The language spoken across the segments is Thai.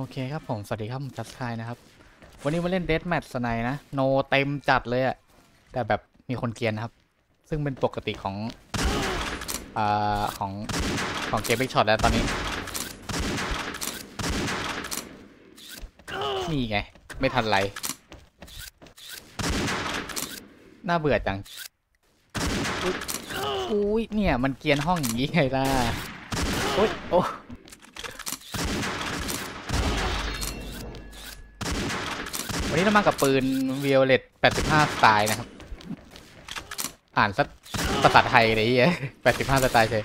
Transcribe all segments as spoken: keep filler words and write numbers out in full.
เคครับผมสวัสดีครับผมจัสคายนะครับวันนี้มาเล่นเดธแมทสไนนะโนเต็มจัดเลยอะแต่แบบมีคนเกรียนนะครับซึ่งเป็นปกติของอ่าของของเกมบิ๊กช็อตแล้วตอนนี้นี่ไงไม่ทันไรน่าเบื่อจังอุ๊ยอุ้ยเนี่ยมันเกรียนห้องอย่างนี้ไงล่ะโอ้ยโอ้วันนี้เรามากับปืน Violet แปดสิบห้าสไตล์นะครับอ่านสักภาษาไทยเลยไอ้แปดสิบห้าสไตล์เฉย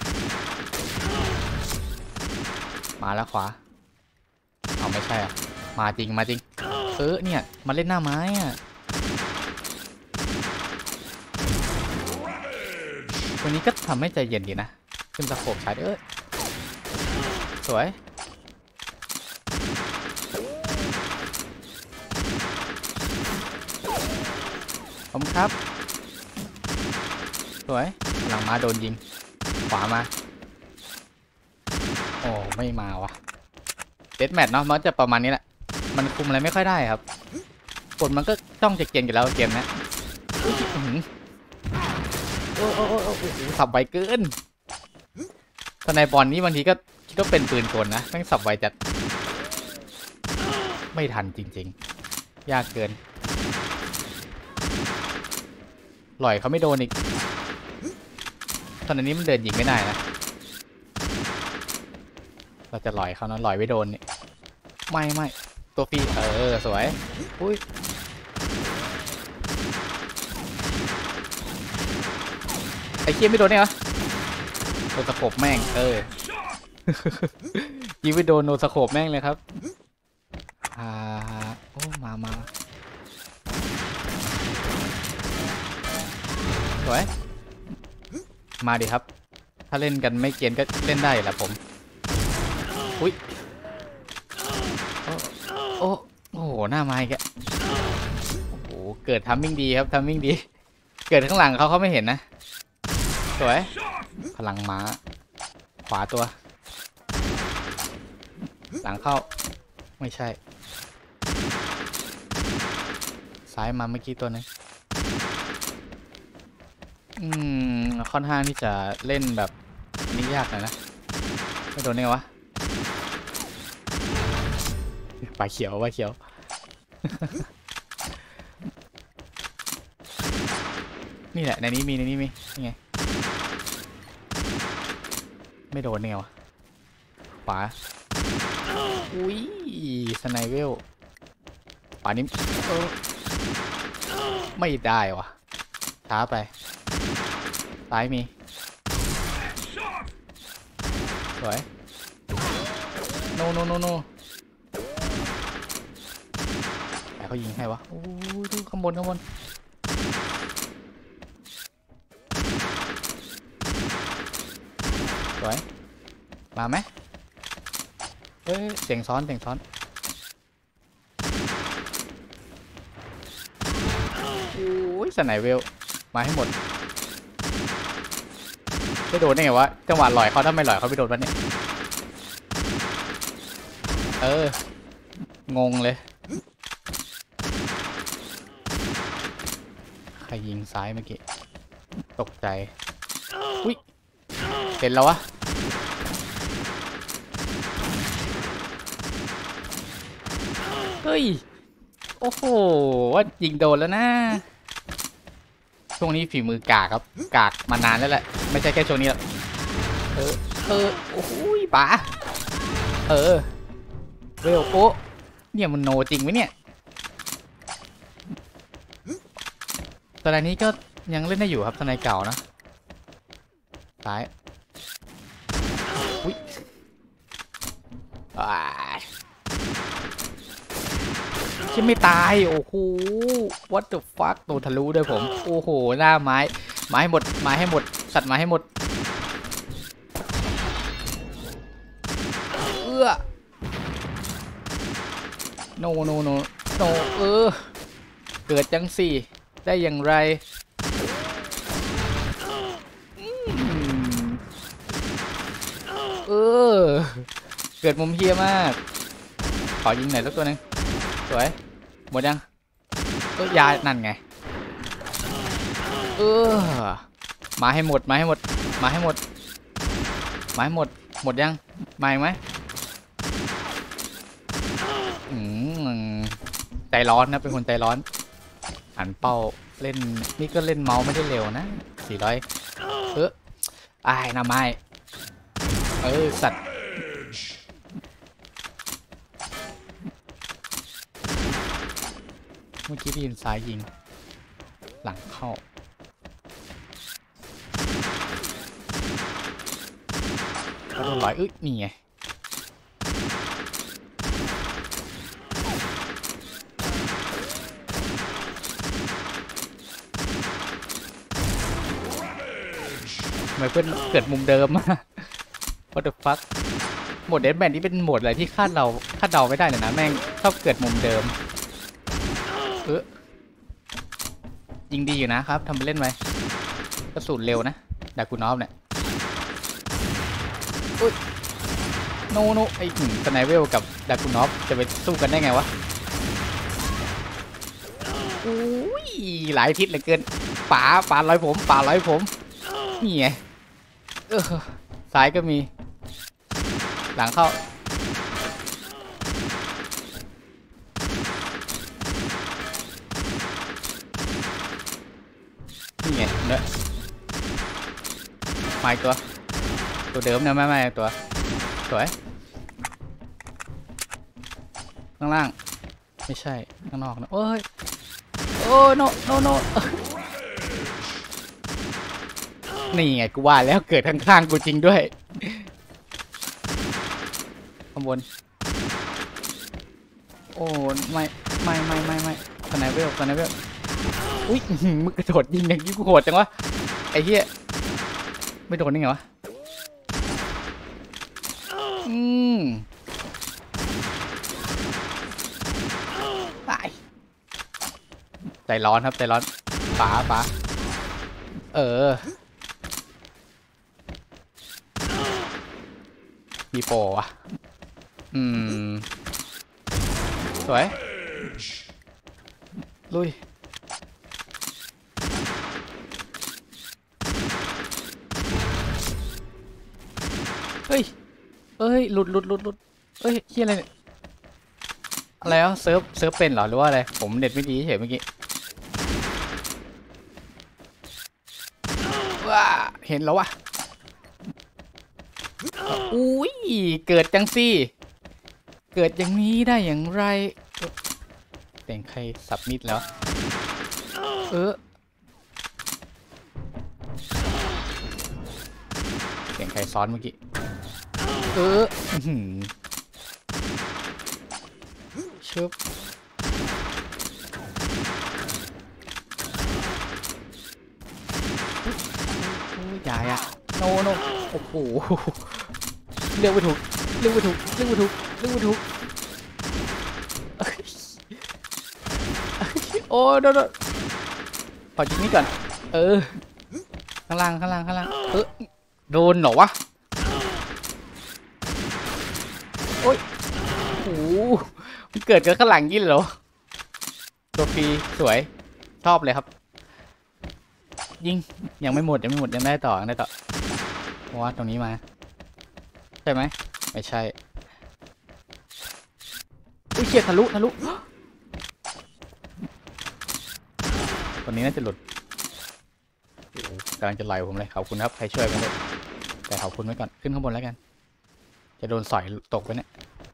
มาแล้วขวาเอาไม่ใช่อ่ะมาจริงมาจริงเออเนี่ยมาเล่นหน้าไม้อ่ะวันนี้ก็ทำให้ใจเย็นดีนะขึ้นสะโขบชาร์จเออสวยผมครับสวยหลังมาโดนยิงขวามาโอ้ไม่มาวะเดธแมทเนาะมันจะประมาณนี้แหละมันคุมอะไรไม่ค่อยได้ครับกดมันก็จ้องจะเกมอยู่แล้วเกมนะโอ้โอ้โอ้โอ้สับไวเกินสไนบอลนี้บางทีก็คิดว่าเป็นปืนกลนะแม่งสับไวจัดไม่ทันจริงๆยากเกินหล่อยเขาไม่โดนอีกตอนนี้มันเดินยิงไม่ได้นะเราจะหล่อยเขานะหล่อยไม่โดนนี่ไม่ไม่ตัวปีเออสวยอุ้ยไอ้เคียไม่โดนเนี่ยวะโดนสโคปแม่งเออยิงไปโดนโดนสโคปแม่งเลยครับอ่าโอ้มามาสวยมาดิครับถ้าเล่นกันไม่เกียนก็เล่นได้แหละผมอุ้ยโอ้โอ้โหหน้าไม้แกโอ้โหเกิดทัมมิ่งดีครับทัมมิ่งดีเกิดข้างหลังเขาเขาไม่เห็นนะสวยพลังม้าขวาตัวหลังเข้าไม่ใช่ซ้ายมาเมื่อกี้ตัวนึงอืมค่อนข้างที่จะเล่นแบบนี้ยากหน่อยนะไม่โดนเนี่ยวะปลาเขียวปลาเขียวนี่แหละในนี้มีในนี้มีนี่ไงไม่โดนเนี่ยวะขวาอุ้ยสไนเวลขวานี้เออไม่ได้วะช้าไปซ้ายมีสวยโนโนโนโนแต่เขายิงให้วะโอ้ยดูข้างบนข้างบนสวยมาไหมเอ้ยเสียงซ้อนเสียงซ้อนโอ้ยสไนเวลมาให้หมดไม่โดนได้ไงวะจังหวะลอยเขาถ้าไม่ลอยเขาไม่โดนวะเนี่ยเอองงเลยใครยิงซ้ายเมื่อกี้ตกใจอุ้ยเห็นแล้ววะเฮ้ยโอ้โหว่ายิงโดนแล้วนะช่วงนี้ฝีมือกากครับกากมานานแล้วแหละไม่ใช่แค่ช่วงนี้หรอกเออเออโอ้โหป๋าเออเวลโอ้เนี่ยมันโนจริงไหมเนี่ยตอนนี้ก็ยังเล่นได้อยู่ครับตอนเก่านะซ้ายอุ้ยที่ไม่ตายโอ้โห what the fuck โดนทะลุด้วยผมโอ้โหหน้าไม้ไม้หมดไม้ให้หมดสัตว์ไม้ให้หมดเอื้อโนโนโนโนเออเกิดจังสี่ได้อย่างไรเออเกิดมุมเฮี้ยมากขอยิงหน่อยสักตัวหนึ่งสวยหมดยังเออยานั่นไงเออมาให้หมดมาให้หมดมาให้หมดมาให้หมดหมดยังมาอีกไหมอืมใจร้อนนะเป็นคนใจร้อนหันเป้าเล่นนี่ก็เล่นเมาส์ไม่ได้เร็วนะสี่ร้อยเออไอ้หน้าไม้เออสัตว์เมื่อกี้ได้ยินซ้ายยิงหลังเข้าก็โดนร้อยอึ๊ยนี่ไงทำไมเพื่อนเกิดมุมเดิม What the fuck โหมดเดดแมนนี่เป็นโหมดอะไรที่คาดเราคาดเดาไม่ได้เลยนะแม่งชอบเกิดมุมเดิมเออยิงดีอยู่นะครับทำไปเล่นไว้กระสุนเร็วนะดากูนอฟเนี่ยอุ้ยโนโนไอ้หนึ่งสไนเวลกับดากูนอฟจะไปสู้กันได้ไงวะอุ้ยหลายทิศเหลือเกินป่าป่าร้อยผมป่าร้อยผมนี่ไงเออซ้ายก็มีหลังเข้านี่ไงเนอะมาอีกตัวตัวเดิมนะไม่ไม่ตัวสวยข้างล่างไม่ใช่ข้างนอกนะโอ้ยโอ้โนโนโนนี่ไงกูว่าแล้วเกิดข้างๆกูจริงด้วยข้างบนโอ้ไม่ไม่ไม่ไม่ไม่สไนเปอร์สไนเปอร์อุ้ยมึงกระโดดยิงอย่างนี้กูโหดจังวะไอ้เหี้ยไม่โดนได้ไงวะอืมตายใจร้อนครับใจร้อนป๋าป๋าเออมีโปวะอืมสวยลุยเฮ้ยเอ้ยหลุดหลุดหลุดหลุดเอ้ยเฮียอะไรเนี่ยอะไรอ่ะเซิร์ฟเซิร์ฟเป็นเหรอหรือว่าอะไรผมเน็ตไม่ดีเฉยเมื่อกี้ว้าเห็นแล้ววะอุ้ยเกิดจังสิเกิดอย่างนี้ได้อย่างไรแต่งใครสับมิดแล้วเออแต่งใครซ้อนเมื่อกี้เออชุบใหญ่อะโนโนโอ้โหเลือกไม่ถูกเลือกไม่ถูกเลือกไม่ถูกเลือกไม่ถูกโอ้โดนพอจิงนี้ก่อนเออข้างล่างข้างล่างข้างล่างเออโดนเหรอวะโอ้ยโอ้มันเกิดกันข้างหลังยิ่งเหรอตัวฟรีสวยชอบเลยครับยิงยังไม่หมดยังไม่หมดยังได้ต่อยังได้ต่อเพราะว่าตรงนี้มาใช่ไหมไม่ใช่อุ้ยเฉียดทะลุทะลุตัวนี้น่าจะหลุดกำลังจะไหลผมเลยขอบคุณครับใครช่วยกันเลยแต่ขอบคุณไว้ก่อนขึ้นข้างบนแล้วกันจะโดนสอยตกไปเนี่ย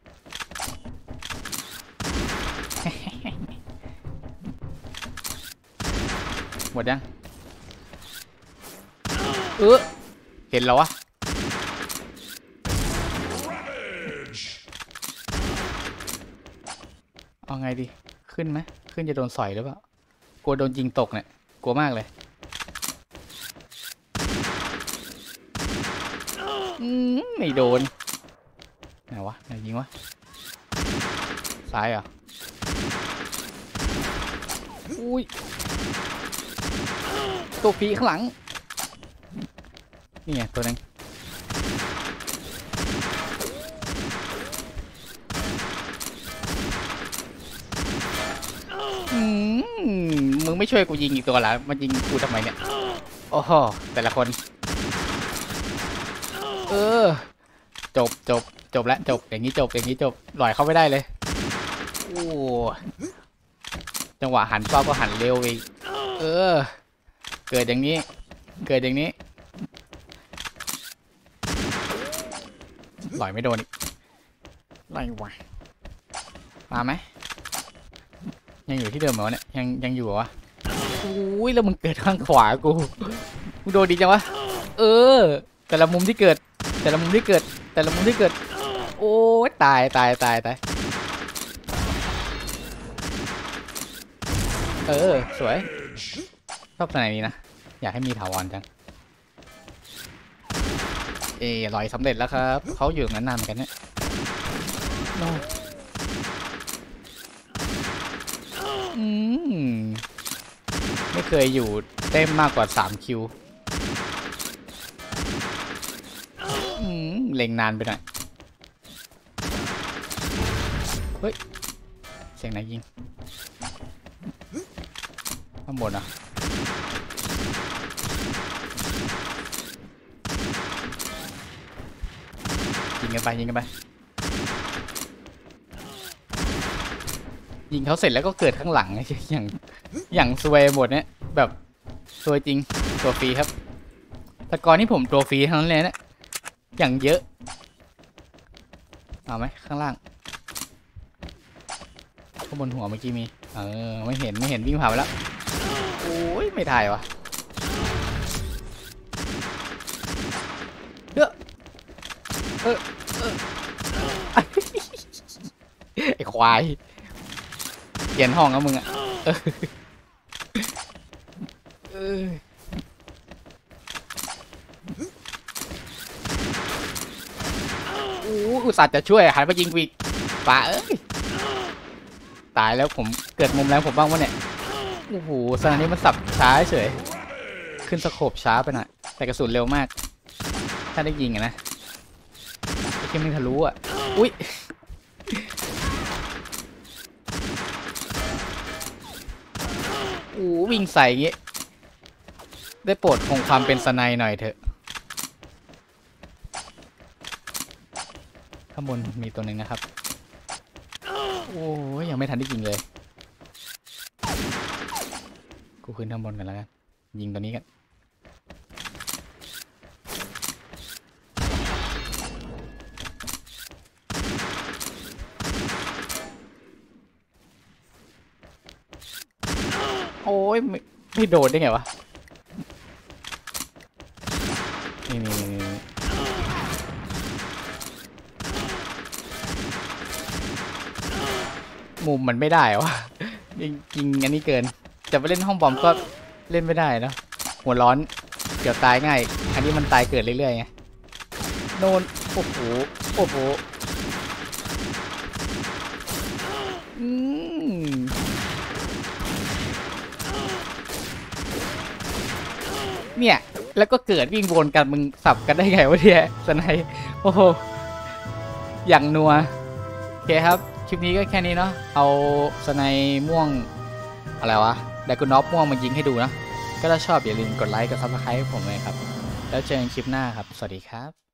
หมดยังเออเห็นแล้ววะเอาไงดีขึ้นไหมขึ้นจะโดนสอยหรือเปล่ากลัวโดนยิงตกเนี่ยกลัวมากเลยอืมไม่โดนไหนวะไหนยิงวะซ้ายอ่ะอุ้ยตัวปีข้างหลังนี่ไงตัวนึงมมึงไม่ช่วยกูยิงอีกตัวละมันยิงกูทำไมเนี่ยโอ้โหแต่ละคนเออจบจบจบแล้วจบอย่างนี้จบอย่างนี้จบหล่อยเข้าไม่ได้เลยโอ้จังหวะหันเป้าก็หันเร็วไปเออเกิดอย่างนี้เกิดอย่างนี้หล่อยไม่โดนอีกไล่วะมาไหมยังอยู่ที่เดิมเหรอเนี่ยยังยังอยู่เหรอวะอุ้ยแล้วมึงเกิดข้างขวากูมึงโดนดีจังวะเออแต่ละมุมที่เกิดแต่ละมุมที่เกิดแต่ละมุมที่เกิดโอ้ยตายตายตายตายเออสวยชอบตัวไหนนี้นะอยากให้มีถาวรจังเอลอยสำเร็จแล้วครับเขาอยู่นั้นนานเหมือนกันเนี่ยอืมไม่เคยอยู่เต็มมากกว่าสามคิวอืมเล็งนานไปหน่อยเฮ้ยเสียงไหนยิงข้างบนอ่ะยิงกันไปยิงกันไปยิงเขาเสร็จแล้วก็เกิดข้างหลังอย่างอย่างซวยหมดเนี่ยแบบซวยจริงตัวฟรีครับแต่ก่อนที่ผมตัวฟรีทั้งนั้นเลยเนี่ยอย่างเยอะเอาไหมข้างล่างข้างบนหัวเมื่อกี้มีเออไม่เห็นไม่เห็นวิ่งผ่านไปแล้วโอ้ยไม่ถ่ายวะเด้อเออเออไอ้ควายเปลี่ยนห้องแล้วมึงอ่ะเออเอออุตส่าห์จะช่วยหันไปยิงวีป่าเอ้ยตายแล้วผมเกิดมุมแล้วผมบ้างวะเนี่ยโอ้โหสนามนี้มันสับช้าเฉยขึ้นสโคปช้าไปหน่อยแต่กระสุนเร็วมากถ้าได้ยิงอะนะไอ้ที่มึงทะลุอ่ะอุ้ยโอ้วิ่งใส่อย่างงี้ได้โปรดคงความเป็นสไนหน่อยเถอะข้างบนมีตัวหนึ่งนะครับโอ้ยยังไม่ทันได้ยิงเลยกูขึ้นข้างบนกันแล้วกันยิงตัวนี้กันโอ้ยไม่ไม่โดดได้ไงวะนี่นี่นี่มุมมันไม่ได้วะจริงๆอันนี้เกินจะไปเล่นห้องบอมก็เล่นไม่ได้นะหัวร้อนเดี๋ยวตายง่ายอันนี้มันตายเกิดเรื่อยๆไงโดนโอ้โหโอ้โหอืมเนี่ยแล้วก็เกิดวิ่งวนกันมึงสับกันได้ไงวะเนี่ยสไนโอ้โหอย่างนัวโอเคครับคลิปนี้ก็แค่นี้เนาะเอาสไนม่วงอะไรวะไดกูนอฟม่วงมายิงให้ดูนะก็ถ้าชอบอย่าลืมกดไลค์กดซับสไครต์ให้ผมเลยครับแล้วเจอกันคลิปหน้าครับสวัสดีครับ